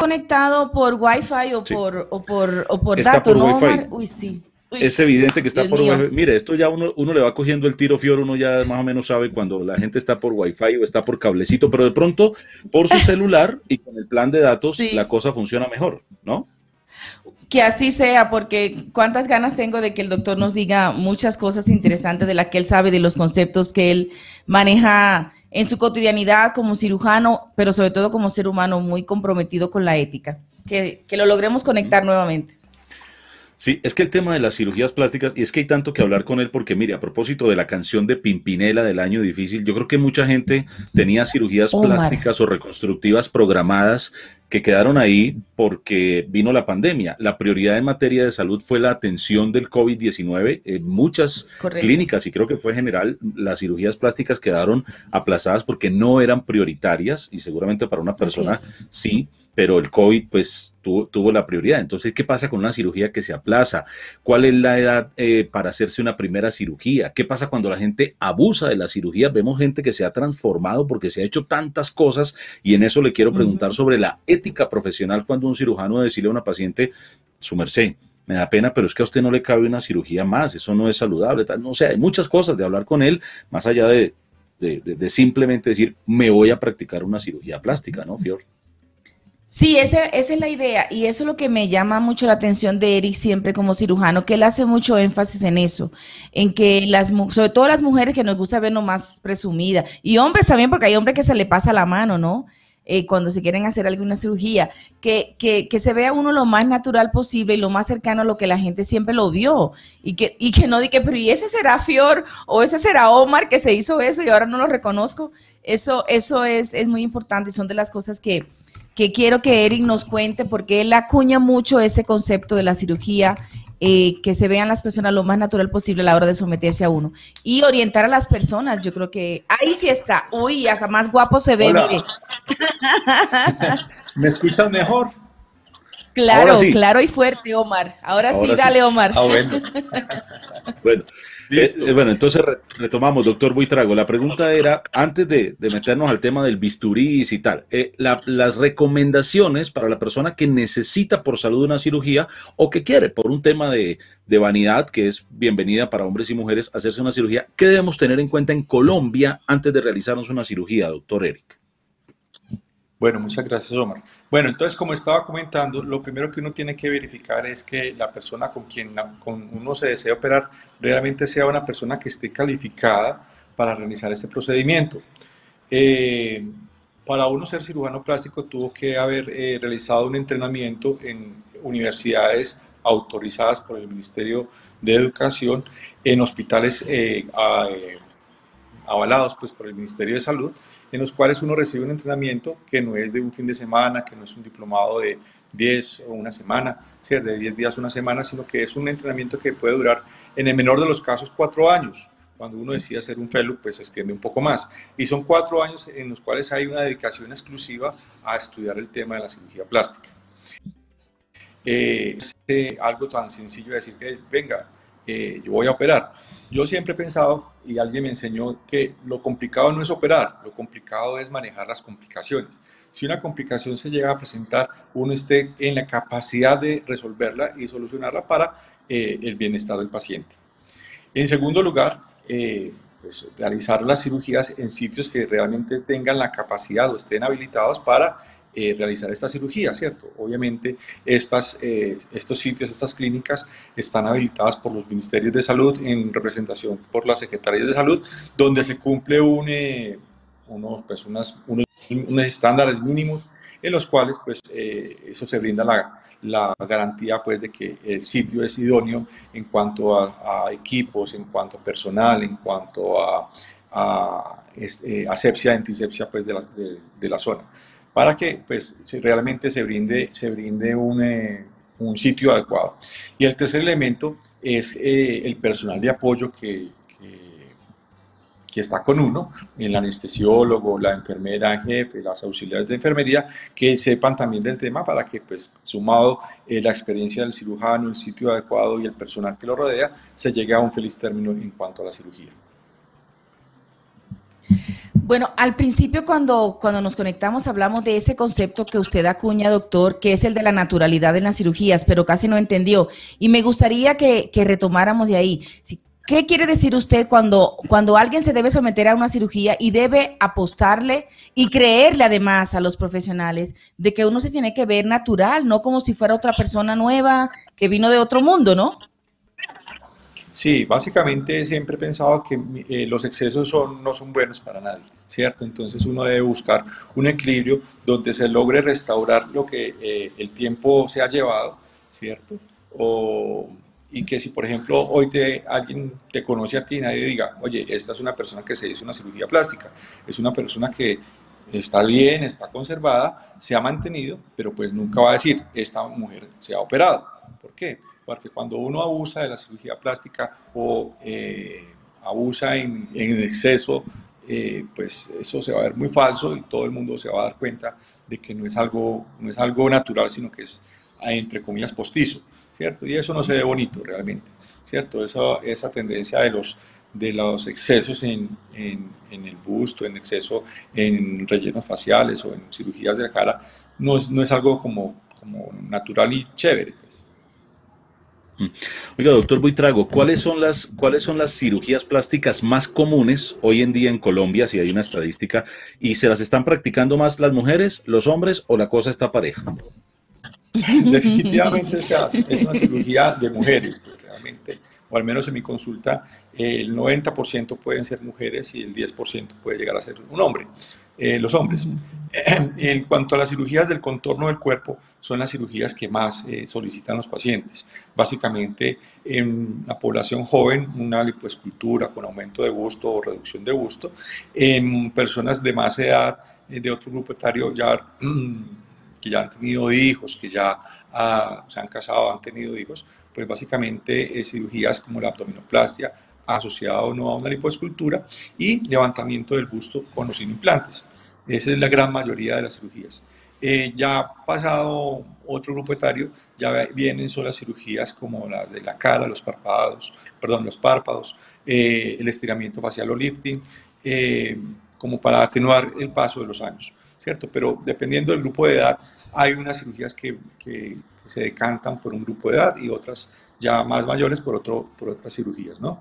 conectado por Wi-Fi o Sí, por está datos, por ¿no, Wi-Fi. Omar? Uy, sí. Uy, Es evidente que está Dios por mío. Wi-Fi. Mire, esto ya uno le va cogiendo el tiro fior, uno ya más o menos sabe cuando la gente está por Wi-Fi o está por cablecito, pero de pronto por su celular y con el plan de datos la Sí. cosa funciona mejor, ¿no? Que así sea, porque cuántas ganas tengo de que el doctor nos diga muchas cosas interesantes de las que él sabe, de los conceptos que él maneja en su cotidianidad como cirujano, pero sobre todo como ser humano muy comprometido con la ética. Que lo logremos conectar nuevamente. Sí, es que el tema de las cirugías plásticas, y es que hay tanto que hablar con él porque, mire, a propósito de la canción de Pimpinela del año difícil, yo creo que mucha gente tenía cirugías Omar, plásticas o reconstructivas programadas que quedaron ahí porque vino la pandemia. La prioridad en materia de salud fue la atención del COVID-19. En muchas correcto. clínicas, y creo que fue general, las cirugías plásticas quedaron aplazadas porque no eran prioritarias y seguramente para una Así persona es. sí, pero el COVID pues tuvo la prioridad. Entonces, ¿qué pasa con una cirugía que se aplaza? ¿Cuál es la edad para hacerse una primera cirugía? ¿Qué pasa cuando la gente abusa de la cirugía? Vemos gente que se ha transformado porque se ha hecho tantas cosas y en eso le quiero Uh preguntar -huh. sobre la ética profesional cuando un cirujano decirle a una paciente, su merced, me da pena, pero es que a usted no le cabe una cirugía más, eso no es saludable. Tal. No, o sea, hay muchas cosas de hablar con él, más allá de simplemente decir, me voy a practicar una cirugía plástica, ¿no, Fior? Sí, esa es la idea y eso es lo que me llama mucho la atención de Eric siempre como cirujano, que él hace mucho énfasis en eso, en que sobre todo las mujeres que nos gusta vernos más presumidas y hombres también, porque hay hombres que se le pasa la mano, ¿no? Cuando se quieren hacer alguna cirugía, que se vea uno lo más natural posible y lo más cercano a lo que la gente siempre lo vio y que no diga, pero ¿y ese será Fior o ese será Omar que se hizo eso y ahora no lo reconozco? Eso es muy importante y son de las cosas que quiero que Eric nos cuente porque él acuña mucho ese concepto de la cirugía, que se vean las personas lo más natural posible a la hora de someterse a uno y orientar a las personas. Yo creo que ahí sí está. Uy, hasta más guapo se ve, Hola, mire. ¿me escuchas mejor? Ahora Claro, sí, claro y fuerte, Omar. Ahora sí, ahora sí. dale, Omar. Ah, bueno, Bueno, listo. bueno, entonces retomamos, doctor Buitrago. La pregunta era, antes de meternos al tema del bisturí y tal, las recomendaciones para la persona que necesita por salud una cirugía o que quiere por un tema de vanidad, que es bienvenida para hombres y mujeres, hacerse una cirugía, ¿qué debemos tener en cuenta en Colombia antes de realizarnos una cirugía, doctor Eric? Bueno, muchas gracias, Omar. Bueno, entonces, como estaba comentando, lo primero que uno tiene que verificar es que la persona con quien con uno se desea operar realmente sea una persona que esté calificada para realizar este procedimiento. Eh, para uno ser cirujano plástico tuvo que haber realizado un entrenamiento en universidades autorizadas por el Ministerio de Educación, en hospitales avalados pues, por el Ministerio de Salud, en los cuales uno recibe un entrenamiento que no es de un fin de semana, que no es un diplomado de 10 o una semana, ¿sí? De 10 días o una semana, sino que es un entrenamiento que puede durar, en el menor de los casos, 4 años. Cuando uno decide hacer un fellow, pues se extiende un poco más. Y son 4 años en los cuales hay una dedicación exclusiva a estudiar el tema de la cirugía plástica. Algo tan sencillo de decir que, venga, yo voy a operar. Yo siempre he pensado, y alguien me enseñó, que lo complicado no es operar, lo complicado es manejar las complicaciones. Si una complicación se llega a presentar, uno esté en la capacidad de resolverla y solucionarla para el bienestar del paciente. En segundo lugar, pues, realizar las cirugías en sitios que realmente tengan la capacidad o estén habilitados para realizar esta cirugía, ¿cierto? Obviamente estos sitios, estas clínicas están habilitadas por los ministerios de salud en representación por las secretarías de salud, donde se cumple pues, unos estándares mínimos en los cuales pues, eso se brinda la garantía pues, de que el sitio es idóneo en cuanto a equipos, en cuanto a personal, en cuanto a asepsia, antisepsia pues, de la zona, para que pues, realmente se brinde un sitio adecuado. Y el tercer elemento es el personal de apoyo que está con uno, el anestesiólogo, la enfermera en jefe, las auxiliares de enfermería, que sepan también del tema para que, pues, sumado la experiencia del cirujano, el sitio adecuado y el personal que lo rodea, se llegue a un feliz término en cuanto a la cirugía. Bueno, al principio cuando nos conectamos hablamos de ese concepto que usted acuña, doctor, que es el de la naturalidad en las cirugías, pero casi no entendió. Y me gustaría que retomáramos de ahí. ¿Qué quiere decir usted cuando alguien se debe someter a una cirugía y debe apostarle y creerle además a los profesionales de que uno se tiene que ver natural, no como si fuera otra persona nueva que vino de otro mundo, ¿no? Sí, básicamente siempre he pensado que los excesos no son buenos para nadie, ¿cierto? Entonces uno debe buscar un equilibrio donde se logre restaurar lo que el tiempo se ha llevado, ¿cierto? O, y que si, por ejemplo, hoy alguien te conoce a ti y nadie diga, oye, esta es una persona que se hizo una cirugía plástica, es una persona que está bien, está conservada, se ha mantenido, pero pues nunca va a decir, esta mujer se ha operado. ¿Por qué? Porque cuando uno abusa de la cirugía plástica o abusa en exceso, pues eso se va a ver muy falso y todo el mundo se va a dar cuenta de que no es algo natural, sino que es, entre comillas, postizo, ¿cierto? Y eso no se ve bonito realmente, ¿cierto? Esa tendencia de los excesos en el busto, en exceso en rellenos faciales o en cirugías de la cara, no es algo como natural y chévere, pues. Oiga, doctor Buitrago, cuáles son las cirugías plásticas más comunes hoy en día en Colombia, si hay una estadística, y se las están practicando más las mujeres, los hombres o la cosa está pareja? Definitivamente, o sea, es una cirugía de mujeres, pues, realmente, o al menos en mi consulta, el 90% pueden ser mujeres y el 10% puede llegar a ser un hombre, los hombres. En cuanto a las cirugías del contorno del cuerpo, son las cirugías que más solicitan los pacientes. Básicamente, en la población joven, una lipoescultura con aumento de busto o reducción de busto. En personas de más edad, de otro grupo etario, ya que ya han tenido hijos, que ya se han casado, han tenido hijos, pues básicamente cirugías como la abdominoplastia asociada o no a una lipoescultura y levantamiento del busto con o sin implantes. Esa es la gran mayoría de las cirugías. Ya pasado otro grupo etario, ya vienen son las cirugías como las de la cara, los párpados, el estiramiento facial o lifting, como para atenuar el paso de los años, ¿cierto? Pero dependiendo del grupo de edad, hay unas cirugías que se decantan por un grupo de edad y otras ya más mayores por otras cirugías, ¿no?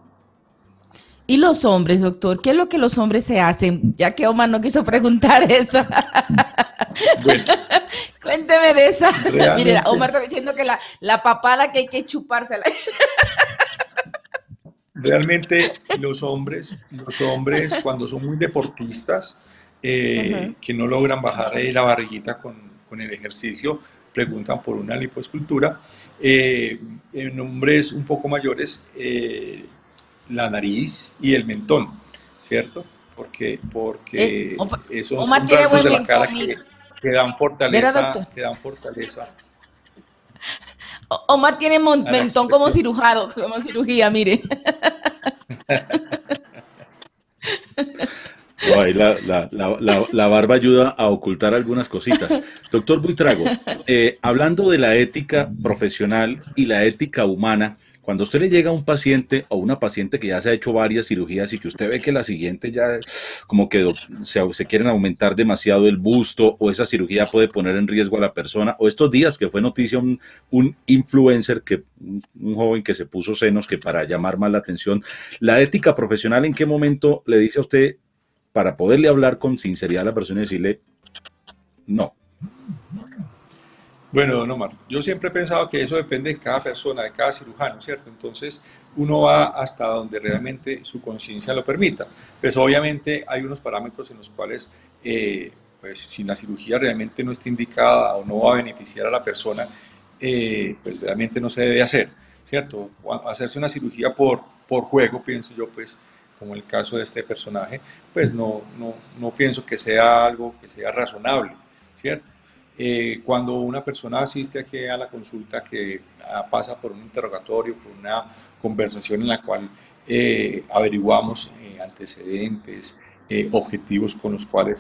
Y los hombres, doctor, ¿qué es lo que los hombres se hacen? Ya que Omar no quiso preguntar eso. Bueno, Cuénteme de esa. Mire, realmente, Omar está diciendo que la papada que hay que chupársela. realmente los hombres cuando son muy deportistas, Ajá. que no logran bajar la barriguita con el ejercicio, preguntan por una lipoescultura. En hombres un poco mayores, la nariz y el mentón, ¿cierto? Porque Omar, esos Omar son tiene rasgos buen de la mentón, cara mire. Verá, doctor. que dan fortaleza Omar tiene a la mentón como expresión. cirujano, como cirugía, mire. No, ahí la barba ayuda a ocultar algunas cositas. Doctor Buitrago, hablando de la ética profesional y la ética humana, cuando usted le llega a un paciente o una paciente que ya se ha hecho varias cirugías y que usted ve que la siguiente ya como que se quieren aumentar demasiado el busto o esa cirugía puede poner en riesgo a la persona, o estos días que fue noticia un influencer, un joven que se puso senos que para llamar más la atención, la ética profesional, ¿en qué momento le dice a usted para poderle hablar con sinceridad a la persona y decirle no? Bueno, don Omar, yo siempre he pensado que eso depende de cada persona, de cada cirujano, ¿cierto? Entonces, uno va hasta donde realmente su conciencia lo permita. Pues obviamente hay unos parámetros en los cuales, pues si la cirugía realmente no está indicada o no va a beneficiar a la persona, pues realmente no se debe hacer, ¿cierto? Hacerse una cirugía por juego, pienso yo, pues, como el caso de este personaje, pues no pienso que sea algo que sea razonable, ¿cierto? Cuando una persona asiste aquí a la consulta que pasa por un interrogatorio, por una conversación en la cual averiguamos antecedentes, objetivos con los cuales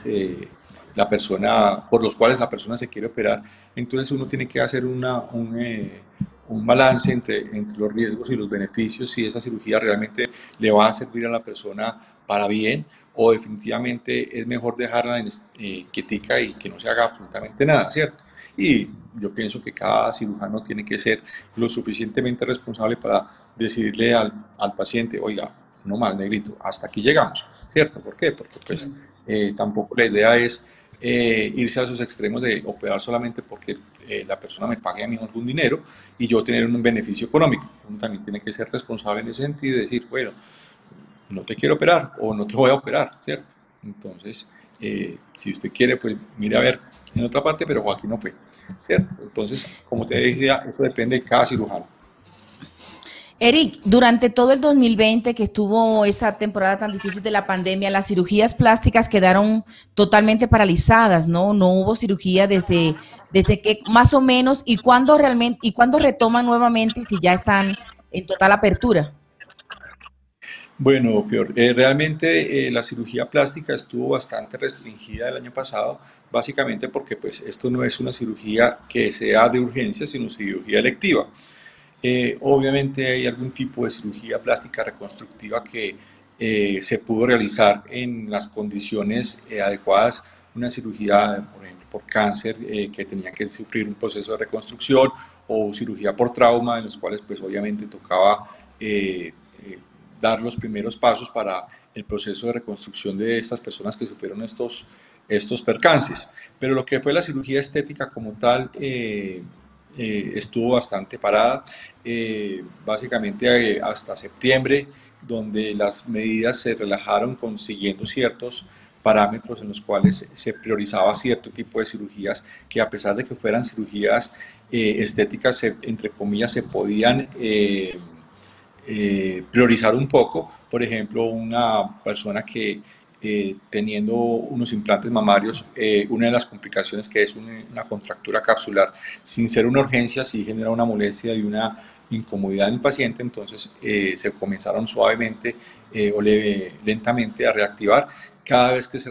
por los cuales la persona se quiere operar, entonces uno tiene que hacer un balance entre los riesgos y los beneficios, si esa cirugía realmente le va a servir a la persona para bien o definitivamente es mejor dejarla quietica y que no se haga absolutamente nada, ¿cierto? Y yo pienso que cada cirujano tiene que ser lo suficientemente responsable para decirle al paciente, oiga, no más, negrito, hasta aquí llegamos, ¿cierto? ¿Por qué? Porque pues Sí. tampoco la idea es irse a esos extremos de operar solamente porque la persona me pague a mí algún dinero y yo tener un beneficio económico. Uno también tiene que ser responsable en ese sentido y decir, bueno, no te quiero operar o no te voy a operar, ¿cierto? Entonces, si usted quiere, pues mire a ver en otra parte, pero Joaquín no fue, ¿cierto? Entonces, como te decía, eso depende de cada cirujano. Eric, durante todo el 2020 que estuvo esa temporada tan difícil de la pandemia, las cirugías plásticas quedaron totalmente paralizadas, ¿no? No hubo cirugía desde que más o menos, y cuándo realmente, y cuándo retoman nuevamente si ya están en total apertura. Bueno, peor. Realmente la cirugía plástica estuvo bastante restringida el año pasado, básicamente porque pues esto no es una cirugía que sea de urgencia, sino cirugía electiva. Obviamente hay algún tipo de cirugía plástica reconstructiva que se pudo realizar en las condiciones adecuadas, una cirugía, por ejemplo, por cáncer, que tenía que sufrir un proceso de reconstrucción, o cirugía por trauma, en los cuales pues obviamente tocaba eh, dar los primeros pasos para el proceso de reconstrucción de estas personas que sufrieron estos percances. Pero lo que fue la cirugía estética como tal, estuvo bastante parada, básicamente hasta septiembre, donde las medidas se relajaron consiguiendo ciertos parámetros en los cuales se priorizaba cierto tipo de cirugías que, a pesar de que fueran cirugías estéticas, entre comillas, se podían priorizar un poco. Por ejemplo, una persona que teniendo unos implantes mamarios, una de las complicaciones que es una contractura capsular, sin ser una urgencia, sí genera una molestia y una incomodidad en el paciente. Entonces se comenzaron suavemente lentamente a reactivar cada vez que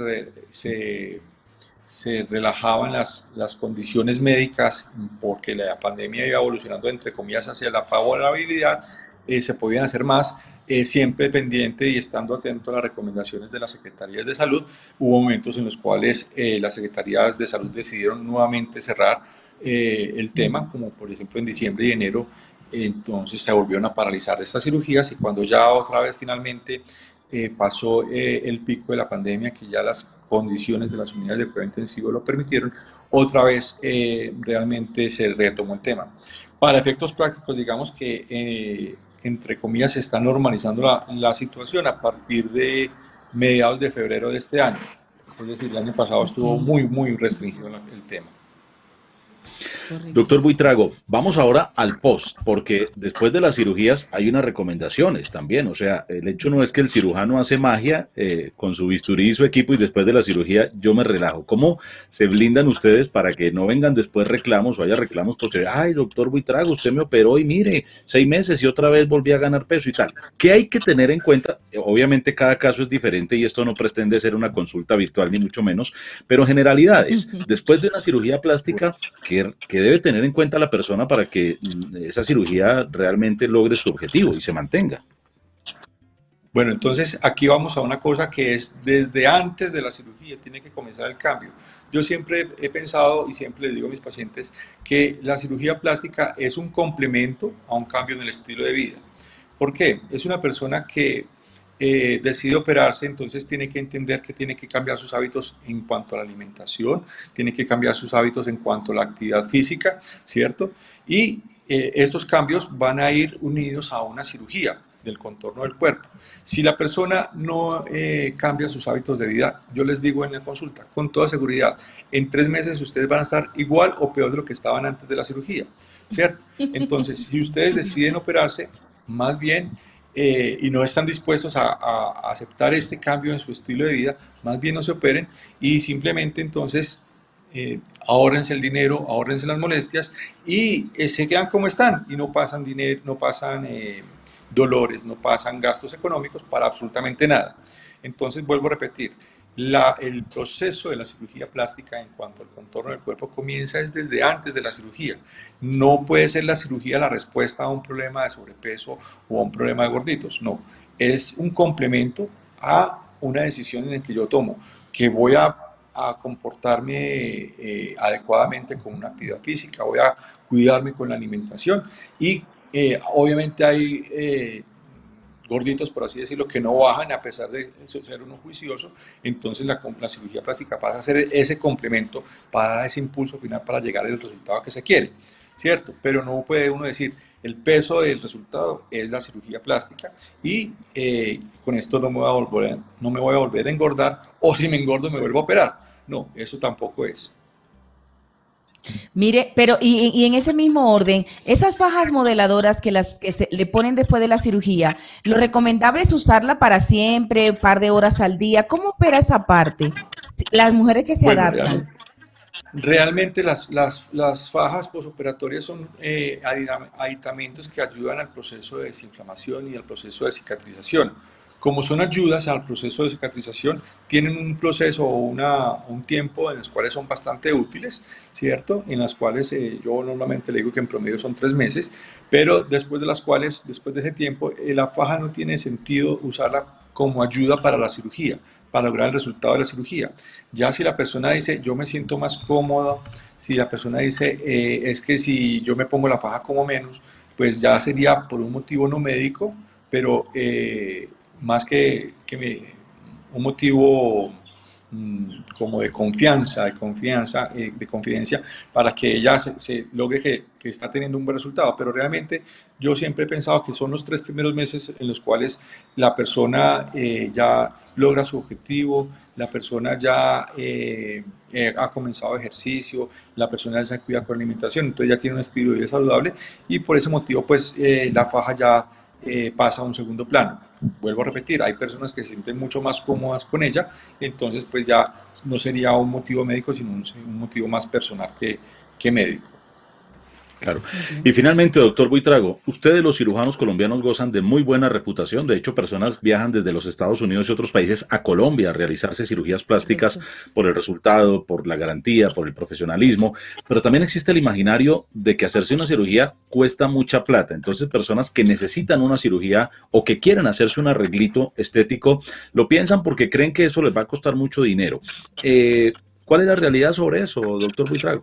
se relajaban las condiciones médicas, porque la pandemia iba evolucionando, entre comillas, hacia la favorabilidad. Se podían hacer más, siempre pendiente y estando atento a las recomendaciones de las secretarías de salud. Hubo momentos en los cuales las secretarías de salud decidieron nuevamente cerrar el tema, como por ejemplo en diciembre y enero. Entonces se volvieron a paralizar estas cirugías, y cuando ya otra vez finalmente pasó el pico de la pandemia, que ya las condiciones de las unidades de cuidado intensivo lo permitieron, otra vez realmente se retomó el tema. Para efectos prácticos, digamos que entre comillas se está normalizando la situación a partir de mediados de febrero de este año. Es decir, el año pasado Ok, estuvo muy, muy restringido el tema. correcto. Doctor Buitrago, vamos ahora al post, porque después de las cirugías hay unas recomendaciones también. O sea, el hecho no es que el cirujano hace magia con su bisturí y su equipo y después de la cirugía yo me relajo. ¿Cómo se blindan ustedes para que no vengan después reclamos o haya reclamos posteriores? Ay, doctor Buitrago, usted me operó y mire, 6 meses y otra vez volví a ganar peso y tal. ¿Qué hay que tener en cuenta? Obviamente cada caso es diferente y esto no pretende ser una consulta virtual ni mucho menos, pero generalidades. Después de una cirugía plástica, que debe tener en cuenta la persona para que esa cirugía realmente logre su objetivo y se mantenga? Bueno, entonces aquí vamos a una cosa que es desde antes de la cirugía, tiene que comenzar el cambio. Yo siempre he pensado y siempre les digo a mis pacientes que la cirugía plástica es un complemento a un cambio en el estilo de vida. ¿Por qué? Es una persona que decide operarse, entonces tiene que entender que tiene que cambiar sus hábitos en cuanto a la alimentación, tiene que cambiar sus hábitos en cuanto a la actividad física, ¿cierto? Y estos cambios van a ir unidos a una cirugía del contorno del cuerpo. Si la persona no cambia sus hábitos de vida, yo les digo en la consulta, con toda seguridad, en 3 meses ustedes van a estar igual o peor de lo que estaban antes de la cirugía, ¿cierto? Entonces, si ustedes deciden operarse, más bien, y no están dispuestos a aceptar este cambio en su estilo de vida, más bien no se operen y simplemente entonces ahórrense el dinero, ahórrense las molestias y se quedan como están y no pasan dinero, no pasan dolores, no pasan gastos económicos para absolutamente nada. Entonces vuelvo a repetir, El proceso de la cirugía plástica en cuanto al contorno del cuerpo comienza es desde antes de la cirugía. No puede ser la cirugía la respuesta a un problema de sobrepeso o a un problema de gorditos, no. Es un complemento a una decisión en la que yo tomo, que voy a comportarme adecuadamente con una actividad física, voy a cuidarme con la alimentación y obviamente hay gorditos, por así decirlo, que no bajan a pesar de ser uno juicioso, entonces la cirugía plástica pasa a ser ese complemento para dar ese impulso final para llegar al resultado que se quiere, ¿cierto? Pero no puede uno decir, el peso del resultado es la cirugía plástica y con esto no me voy a volver a engordar, o si me engordo me vuelvo a operar. No, eso tampoco es. Mire, pero y en ese mismo orden, esas fajas modeladoras que las que se le ponen después de la cirugía, lo recomendable es usarla para siempre, un par de horas al día. ¿Cómo opera esa parte? Las mujeres que se Bueno, adaptan. realmente las fajas posoperatorias son aditamentos que ayudan al proceso de desinflamación y al proceso de cicatrización. Como son ayudas al proceso de cicatrización, tienen un proceso o un tiempo en los cuales son bastante útiles, ¿cierto? En las cuales yo normalmente le digo que en promedio son 3 meses, pero después de las cuales, después de ese tiempo, la faja no tiene sentido usarla como ayuda para la cirugía, para lograr el resultado de la cirugía. Ya si la persona dice, yo me siento más cómoda, si la persona dice, es que si yo me pongo la faja como menos, pues ya sería por un motivo no médico, pero más un motivo como de confidencia, para que ella se logre que está teniendo un buen resultado. Pero realmente yo siempre he pensado que son los 3 primeros meses en los cuales la persona ya logra su objetivo, la persona ya ha comenzado ejercicio, la persona ya se cuida con alimentación, entonces ya tiene un estilo de vida saludable y por ese motivo pues la faja ya pasa a un segundo plano. Vuelvo a repetir, hay personas que se sienten mucho más cómodas con ella, entonces pues ya no sería un motivo médico, sino un motivo más personal que médico. Claro. Uh -huh. Y finalmente, doctor Buitrago, ustedes los cirujanos colombianos gozan de muy buena reputación. De hecho, personas viajan desde los Estados Unidos y otros países a Colombia a realizarse cirugías plásticas Correcto. por el resultado, por la garantía, por el profesionalismo. Pero también existe el imaginario de que hacerse una cirugía cuesta mucha plata. Entonces, personas que necesitan una cirugía o que quieren hacerse un arreglito estético, lo piensan porque creen que eso les va a costar mucho dinero. ¿Cuál es la realidad sobre eso, doctor Buitrago?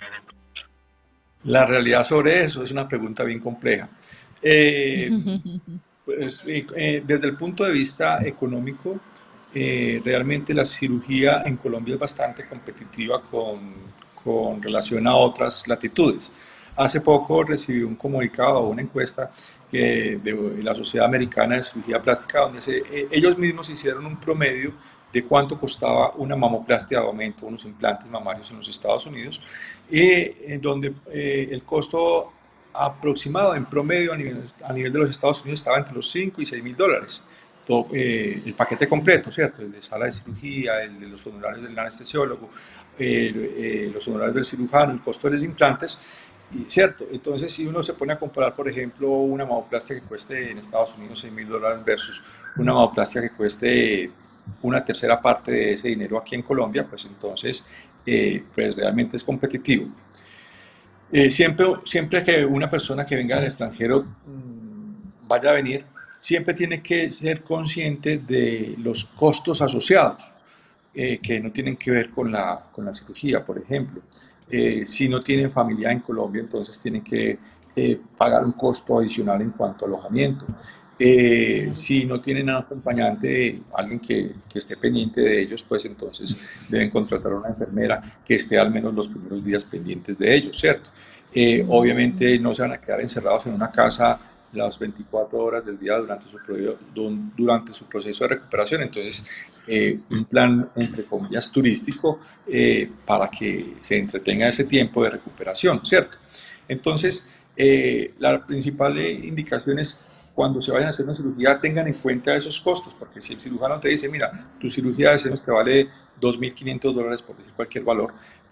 La realidad sobre eso es una pregunta bien compleja. Eh, pues, desde el punto de vista económico, realmente la cirugía en Colombia es bastante competitiva con relación a otras latitudes. Hace poco recibí un comunicado o una encuesta de la Sociedad Americana de Cirugía Plástica, donde ellos mismos hicieron un promedio de cuánto costaba una mamoplastia de aumento, unos implantes mamarios en los Estados Unidos, donde el costo aproximado en promedio a nivel de los Estados Unidos estaba entre los 5 y 6 mil dólares. El paquete completo, ¿cierto? El de sala de cirugía, el de los honorarios del anestesiólogo, los honorarios del cirujano, el costo de los implantes, ¿cierto? Entonces, si uno se pone a comparar, por ejemplo, una mamoplastia que cueste en Estados Unidos 6 mil dólares versus una mamoplastia que cueste una tercera parte de ese dinero aquí en Colombia, pues entonces pues realmente es competitivo. Siempre que una persona que venga del extranjero vaya a venir, siempre tiene que ser consciente de los costos asociados, que no tienen que ver con la cirugía, por ejemplo. Si no tienen familia en Colombia, entonces tienen que pagar un costo adicional en cuanto a alojamiento. Si no tienen un acompañante, alguien que esté pendiente de ellos, pues entonces deben contratar a una enfermera que esté al menos los primeros días pendientes de ellos, ¿cierto? Obviamente no se van a quedar encerrados en una casa las 24 horas del día durante su proceso de recuperación, entonces un plan, entre comillas, turístico para que se entretenga ese tiempo de recuperación, ¿cierto? Entonces, la principal indicación es cuando se vayan a hacer una cirugía tengan en cuenta esos costos, porque si el cirujano te dice, mira, tu cirugía de senos te vale $2.500, por decir cualquier valor,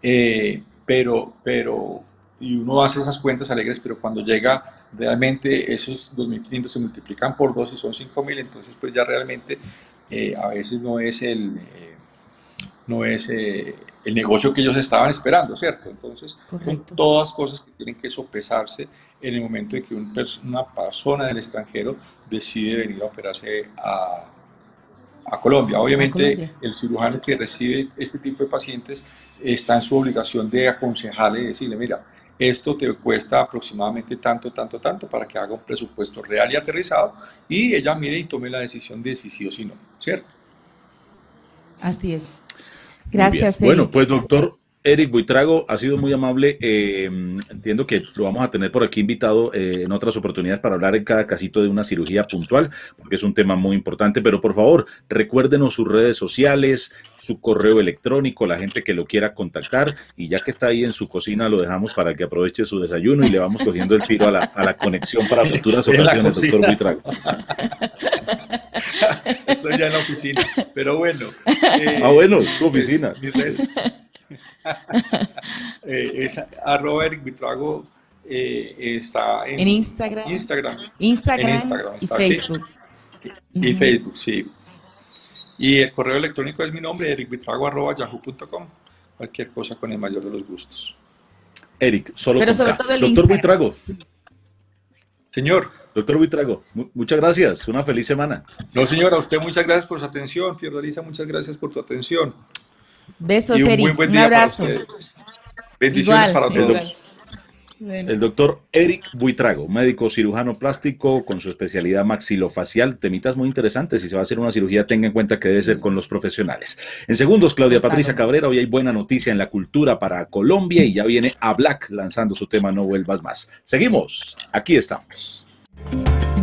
y uno hace esas cuentas alegres, pero cuando llega realmente esos 2.500 se multiplican por 2 y son 5.000, entonces pues ya realmente a veces no es no es el negocio que ellos estaban esperando, ¿cierto? Entonces, son Correcto. todas cosas que tienen que sopesarse en el momento en que una persona del extranjero decide venir a operarse a Colombia. A Obviamente, Colombia. el cirujano que recibe este tipo de pacientes está en su obligación de aconsejarle y decirle, mira, esto te cuesta aproximadamente tanto, tanto, tanto para que haga un presupuesto real y aterrizado y ella mire y tome la decisión de si sí o si no, ¿cierto? Así es. Muy bien. Gracias, Bueno, Eric. pues doctor Eric Buitrago ha sido muy amable. Entiendo que lo vamos a tener por aquí invitado en otras oportunidades para hablar en cada casito de una cirugía puntual, porque es un tema muy importante. Pero por favor, recuérdenos sus redes sociales, su correo electrónico, la gente que lo quiera contactar. Y ya que está ahí en su cocina, lo dejamos para que aproveche su desayuno y le vamos cogiendo el tiro a la conexión para futuras En la ocasiones, doctor cocina. Buitrago. Estoy ya en la oficina, pero bueno, Ah, bueno, su pues oficina. mis redes es arroba Eric Buitrago, está En en Instagram, Instagram, en Instagram Instagram y está así, Facebook. y Ujú. Facebook, sí. Y el correo electrónico es mi nombre, ericbuitrago@yahoo.com. Cualquier cosa con el mayor de los gustos. Eric, solo Pero con sobre K. todo el Doctor Instagram. Buitrago, Señor, doctor Buitrago, muchas gracias. Una feliz semana. no señor, a usted muchas gracias por su atención. Fiordalisa, muchas gracias por tu atención. Y Besos, un muy Eric. buen Un día para abrazo. ustedes. Bendiciones Igual, para El, doc- igual. todos. Bueno. el doctor Eric Buitrago, médico cirujano plástico con su especialidad maxilofacial. Temitas muy interesantes. Si se va a hacer una cirugía, tenga en cuenta que debe ser Sí, con los profesionales. En segundos, Claudia Patricia totalmente. Cabrera. Hoy hay buena noticia en la cultura para Colombia y ya viene a Black lanzando su tema No Vuelvas Más. Seguimos. Aquí estamos.